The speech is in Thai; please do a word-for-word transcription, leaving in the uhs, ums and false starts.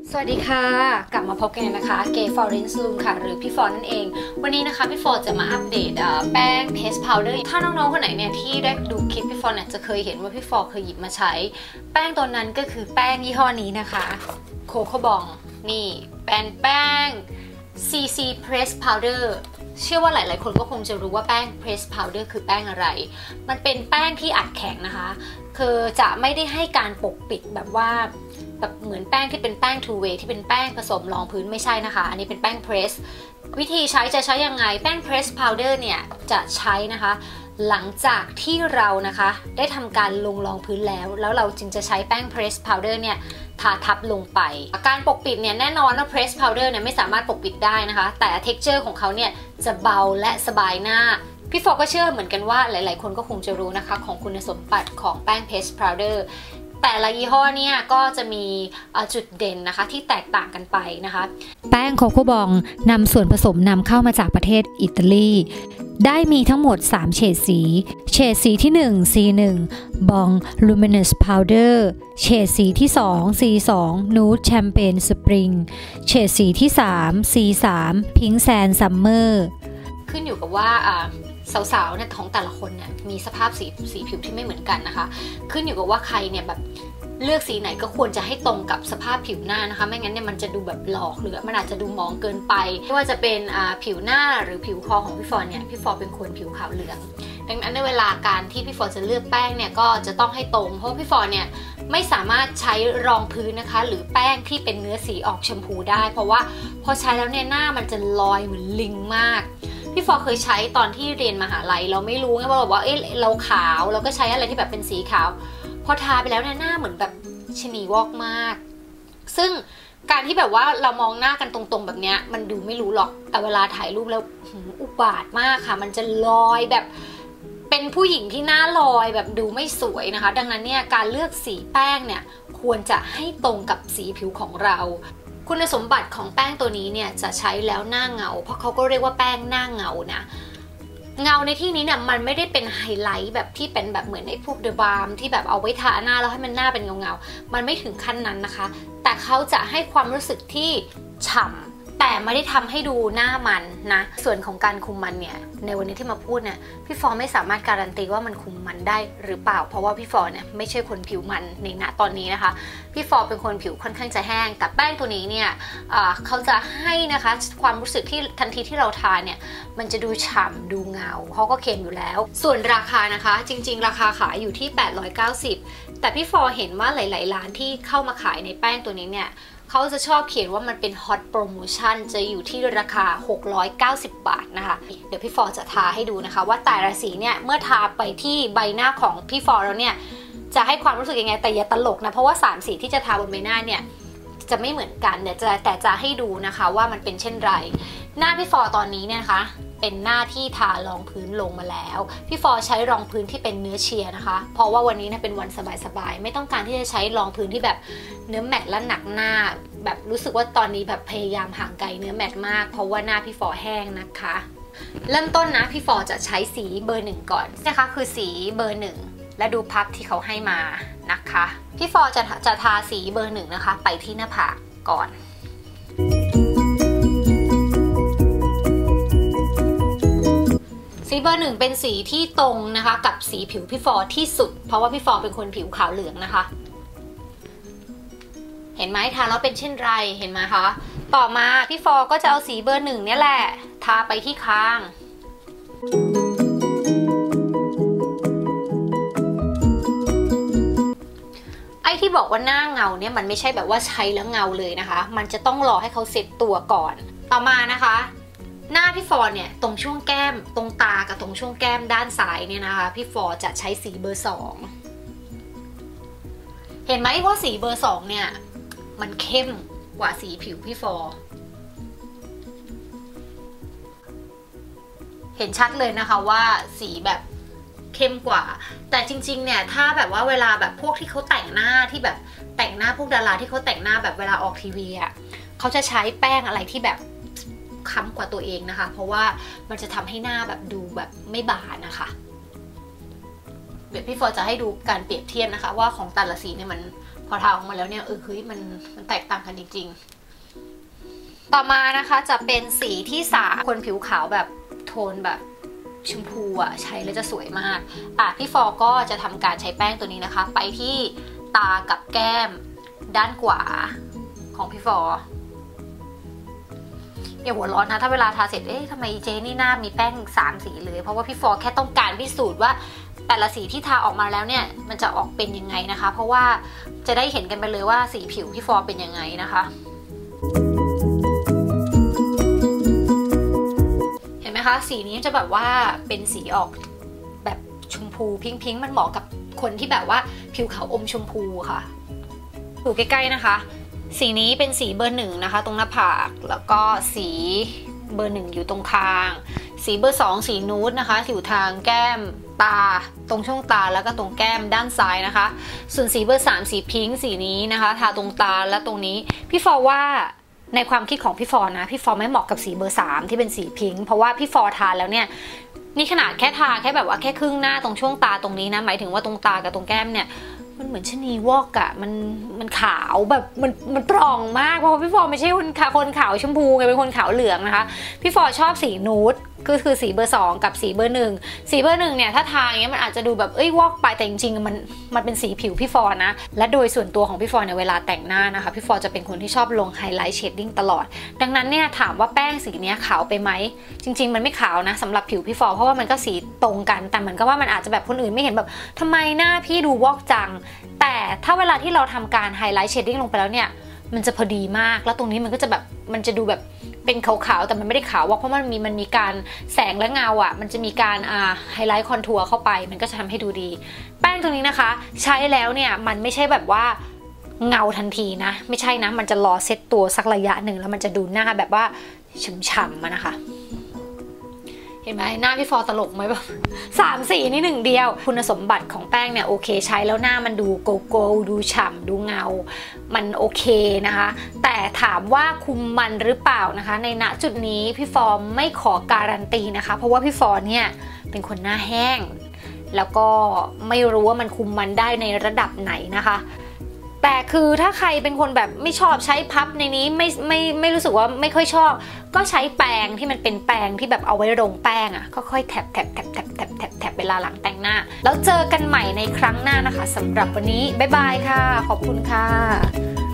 สวัสดีค่ะกลับมาพบกันนะคะเกย์ฟอร์เรนซ์ลูมค่ะหรือพี่ฟอร์นั่นเองวันนี้นะคะพี่ฟอร์จะมาอัปเดตแป้งเพสพาวเดอร์ถ้าน้องๆคนไหนเนี่ยที่ได้ดูคลิปพี่ฟอร์เนี่ยจะเคยเห็นว่าพี่ฟอร์เคยหยิบมาใช้แป้งตัวนั้นก็คือแป้งยี่ห้อนี้นะคะโคโค่บองนี่เป็นแป้ง ซี ซี Press Powder เชื่อว่าหลายๆคนก็คงจะรู้ว่าแป้ง Press Powder คือแป้งอะไรมันเป็นแป้งที่อัดแข็งนะคะคือจะไม่ได้ให้การปกปิดแบบว่าแบบเหมือนแป้งที่เป็นแป้ง two way ที่เป็นแป้งผสมรองพื้นไม่ใช่นะคะอันนี้เป็นแป้ง press วิธีใช้จะใช้ยังไงแป้ง press powder เนี่ยจะใช้นะคะหลังจากที่เรานะคะได้ทำการลงรองพื้นแล้วแล้วเราจึงจะใช้แป้ง press powder เนี่ยทาทับลงไปการปกปิดเนี่ยแน่นอนว่า press powder เนี่ยไม่สามารถปกปิดได้นะคะแต่ texture ของเขาเนี่ยจะเบาและสบายหน้าพี่ฟอร์ก็เชื่อเหมือนกันว่าหลายๆคนก็คงจะรู้นะคะของคุณสมบัติของแป้ง press powderแต่ละยี่ห้อเนี่ยก็จะมีจุดเด่นนะคะที่แตกต่างกันไปนะคะแป้งโคโค่บองนำส่วนผสมนำเข้ามาจากประเทศอิตาลีได้มีทั้งหมดสามเฉดสีเฉดสีที่หนึ่ง ซี หนึ่ง Bong Luminous Powder เฉดสีที่สอง ซี สอง Nude Champagne Spring เฉดสีที่สาม ซี สาม Pink Sand Summer ขึ้นอยู่กับว่าสาวๆเนี่ยของแต่ละคนเนี่ยมีสภาพสีสีผิวที่ไม่เหมือนกันนะคะขึ้นอยู่กับว่าใครเนี่ยแบบเลือกสีไหนก็ควรจะให้ตรงกับสภาพผิวหน้านะคะไม่งั้นเนี่ยมันจะดูแบบหลอกหรือมันอาจจะดูมองเกินไปไม่ว่าจะเป็นผิวหน้าหรือผิวคอของพี่ฟอร์เนี่ยพี่ฟอร์เป็นคนผิวขาวเหลืองดังนั้นในเวลาการที่พี่ฟอร์จะเลือกแป้งเนี่ยก็จะต้องให้ตรงเพราะพี่ฟอร์เนี่ยไม่สามารถใช้รองพื้นนะคะหรือแป้งที่เป็นเนื้อสีออกชมพูได้เพราะว่าพอใช้แล้วเนี่ยหน้ามันจะลอยเหมือนลิงมากพี่ฟอร์เคยใช้ตอนที่เรียนมหาลัยเราไม่รู้ไงว่าแบบว่าเอ๊ะเราขาวเราก็ใช้อะไรที่แบบเป็นสีขาวพอทาไปแล้วเนี่ยหน้าเหมือนแบบชนีวอกมากซึ่งการที่แบบว่าเรามองหน้ากันตรงๆแบบเนี้ยมันดูไม่รู้หรอกแต่เวลาถ่ายรูปแล้วอุบาทมากค่ะมันจะลอยแบบเป็นผู้หญิงที่หน้าลอยแบบดูไม่สวยนะคะดังนั้นเนี่ยการเลือกสีแป้งเนี่ยควรจะให้ตรงกับสีผิวของเราคุณสมบัติของแป้งตัวนี้เนี่ยจะใช้แล้วหน้าเงาเพราะเขาก็เรียกว่าแป้งหน้าเงานะเงาในที่นี้เนี่ยมันไม่ได้เป็นไฮไลท์แบบที่เป็นแบบเหมือนไอ้พวกเดอะบาร์มที่แบบเอาไว้ทาหน้าแล้วให้มันหน้าเป็นเงาเงามันไม่ถึงขั้นนั้นนะคะแต่เขาจะให้ความรู้สึกที่ฉ่ำแต่ไม่ได้ทำให้ดูหน้ามันนะส่วนของการคุมมันเนี่ยในวันนี้ที่มาพูดเนี่ยพี่ฟอร์ไม่สามารถการันตีว่ามันคุมมันได้หรือเปล่าเพราะว่าพี่ฟอร์เนี่ยไม่ใช่คนผิวมันในณตอนนี้นะคะพี่ฟอร์เป็นคนผิวค่อนข้างจะแห้งแต่แป้งตัวนี้เนี่ยเขาจะให้นะคะความรู้สึกที่ทันทีที่เราทาเนี่ยมันจะดูฉ่ำดูเงาเขาก็เค็มอยู่แล้วส่วนราคานะคะจริงๆราคาขายอยู่ที่แปดร้อยเก้าสิบแต่พี่ฟอร์เห็นว่าหลายๆร้านที่เข้ามาขายในแป้งตัวนี้เนี่ยเขาจะชอบเขียนว่ามันเป็น Hot Promotion จะอยู่ที่ราคาหกร้อยเก้าสิบบาทนะคะเดี๋ยวพี่ฟอร์จะทาให้ดูนะคะว่าแต่ละสีเนี่ยเมื่อทาไปที่ใบหน้าของพี่ฟอร์แล้วเนี่ยจะให้ความรู้สึกยังไงแต่อย่าตลกนะเพราะว่าสามสีที่จะทาบนใบหน้าเนี่ยจะไม่เหมือนกันเดี๋ยวจะแต่จะให้ดูนะคะว่ามันเป็นเช่นไรหน้าพี่ฟอร์ตอนนี้เนี่ยนะคะเป็นหน้าที่ทารองพื้นลงมาแล้วพี่ฟอร์ใช้รองพื้นที่เป็นเนื้อเชียร์นะคะเพราะว่าวันนี้นะเป็นวันสบายๆไม่ต้องการที่จะใช้รองพื้นที่แบบเนื้อแมตต์และหนักหน้าแบบรู้สึกว่าตอนนี้แบบพยายามห่างไกลเนื้อแมตต์มากเพราะว่าหน้าพี่ฟอร์แห้งนะคะเริ่มต้นนะพี่ฟอร์จะใช้สีเบอร์หนึ่งก่อนนะคะคือสีเบอร์หนึ่งและดูพับที่เขาให้มานะคะพี่ฟอร์จะจะทาสีเบอร์หนึ่งนะคะไปที่หน้าผากก่อนสีเบอร์หนึ่งเป็นสีที่ตรงนะคะกับสีผิวพี่ฟอร์ที่สุดเพราะว่าพี่ฟอร์เป็นคนผิวขาวเหลืองนะคะเห็นไหมทาแล้วเป็นเช่นไรเห็นไหมคะต่อมาพี่ฟอร์ก็จะเอาสีเบอร์หนึ่งเนี่ยแหละทาไปที่คางไอ้ที่บอกว่าหน้าเงาเนี่ยมันไม่ใช่แบบว่าใช้แล้วเงาเลยนะคะมันจะต้องรอให้เขาเซ็ตตัวก่อนต่อมานะคะหน้าพี่ฟอร์เนี่ยตรงช่วงแก้มตรงตากับตรงช่วงแก้มด้านซ้ายเนี่ยนะคะพี่ฟอร์จะใช้สีเบอร์สองเห็นไหมว่าสีเบอร์สองเนี่ยมันเข้มกว่าสีผิวพี่ฟอร์เห็นชัดเลยนะคะว่าสีแบบเข้มกว่าแต่จริงๆเนี่ยถ้าแบบว่าเวลาแบบพวกที่เขาแต่งหน้าที่แบบแต่งหน้าพวกดาราที่เขาแต่งหน้าแบบเวลาออกทีวีอ่ะเขาจะใช้แป้งอะไรที่แบบค้ำกว่าตัวเองนะคะเพราะว่ามันจะทำให้หน้าแบบดูแบบไม่บานนะคะ เดี๋ยวพี่ฟอร์จะให้ดูการเปรียบเทียบนะคะว่าของแต่ละสีเนี่ยมันพอทาออกมาแล้วเนี่ยเออเฮ้ยมันมันแตกต่างกันจริงๆต่อมานะคะจะเป็นสีที่สามคนผิวขาวแบบโทนแบบชมพูอ่ะใช้แล้วจะสวยมากอ่ะพี่ฟอก็จะทำการใช้แป้งตัวนี้นะคะไปที่ตากับแก้มด้านขวาของพี่ฟออย่าหัวร้อนนะถ้าเวลาทาเสร็จเอ๊ะทำไมเจนี่หน้ามีแป้งสามสีเลยเพราะว่าพี่ฟอแค่ต้องการพิสูจน์ว่าแต่ละสีที่ทาออกมาแล้วเนี่ยมันจะออกเป็นยังไงนะคะเพราะว่าจะได้เห็นกันไปเลยว่าสีผิวพี่ฟอเป็นยังไงนะคะเห็นไหมคะสีนี้จะแบบว่าเป็นสีออกแบบชมพูพิงพิงมันเหมาะกับคนที่แบบว่าผิวขาวอมชมพูค่ะดูใกล้ๆนะคะสีนี้เป็นสีเบอร์หนึ่งนะคะตรงหน้าผากแล้วก็สีเบอร์หนึ่งอยู่ตรงคางสีเบอร์สองสีนูดนะคะอยู่ทางแก้มตาตรงช่วงตาแล้วก็ตรงแก้มด้านซ้ายนะคะส่วนสีเบอร์สามสีพิงค์สีนี้นะคะทาตรงตาและตรงนี้พี่ฟอว่าในความคิดของพี่ฟอนะพี่ฟอไม่เหมาะกับสีเบอร์สามที่เป็นสีพิงค์เพราะว่าพี่ฟอทาแล้วเนี่ยนี่ขนาดแค่ทาแค่แบบว่าแค่ครึ่งหน้าตรงช่วงตาตรงนี้นะหมายถึงว่าตรงตากับตรงแก้มเนี่ยมันเหมือนชะนีวอกอะมันมันขาวแบบมันมันปร่องมากเพราะว่าพี่ฟอร์ไม่ใช่คนคนขาวชมพูไงเป็นคนขาวเหลืองนะคะพี่ฟอร์ชอบสีนูดก็คือสีเบอร์สองกับสีเบอร์หนึ่งสีเบอร์หนึ่งเนี่ยถ้าทาอย่างเงี้ยมันอาจจะดูแบบเอ้ยวอกไปแต่จริงๆมันมันเป็นสีผิวพี่ฟอร์นะและโดยส่วนตัวของพี่ฟอร์เนี่ยเวลาแต่งหน้านะคะพี่ฟอร์จะเป็นคนที่ชอบลงไฮไลท์เชดดิ้งตลอดดังนั้นเนี่ยถามว่าแป้งสีนี้ขาวไปไหมจริงๆมันไม่ขาวนะสำหรับผิวพี่ฟอร์เพราะว่ามันก็สีตรงกันแต่เหมือนกับว่ามันอาจจะแบบคนอื่นไม่เห็นแบบทำไมหน้าพี่ดูวอกจังแต่ถ้าเวลาที่เราทำการไฮไลท์เชดดิ้งลงไปแล้วเนี่ยมันจะพอดีมากแล้วตรงนี้มันก็จะแบบมันจะดูแบบเป็นขาวๆแต่มันไม่ได้ขาวเพราะมันมีมันมีการแสงและเงาอ่ะมันจะมีการอ่าไฮไลท์คอนทัวร์เข้าไปมันก็จะทำให้ดูดีแป้งตรงนี้นะคะใช้แล้วเนี่ยมันไม่ใช่แบบว่าเงาทันทีนะไม่ใช่นะมันจะรอเซตตัวสักระยะหนึ่งแล้วมันจะดูหน้าแบบว่าฉ่ำๆนะคะเห็นไหมหน้าพี่ฟอตลกไหมแบบสามสีนี่หนึ่งเดียวคุณสมบัติของแป้งเนี่ยโอเคใช้แล้วหน้ามันดูโกโก้ดูฉ่ำดูเงามันโอเคนะคะแต่ถามว่าคุมมันหรือเปล่านะคะในณจุดนี้พี่ฟอไม่ขอการันตีนะคะเพราะว่าพี่ฟอเนี่ยเป็นคนหน้าแห้งแล้วก็ไม่รู้ว่ามันคุมมันได้ในระดับไหนนะคะแต่คือถ้าใครเป็นคนแบบไม่ชอบใช้พับในนี้ไม่ไม่ไม่รู้สึกว่าไม่ค่อยชอบก็ใช้แปรงที่มันเป็นแปรงที่แบบเอาไว้ลงแป้งอ่ะก็ค่อยแถบแถบแถบแถบแถบแถบแถบเวลาหลังแต่งหน้าแล้วเจอกันใหม่ในครั้งหน้านะคะสำหรับวันนี้บ๊ายบายค่ะขอบคุณค่ะ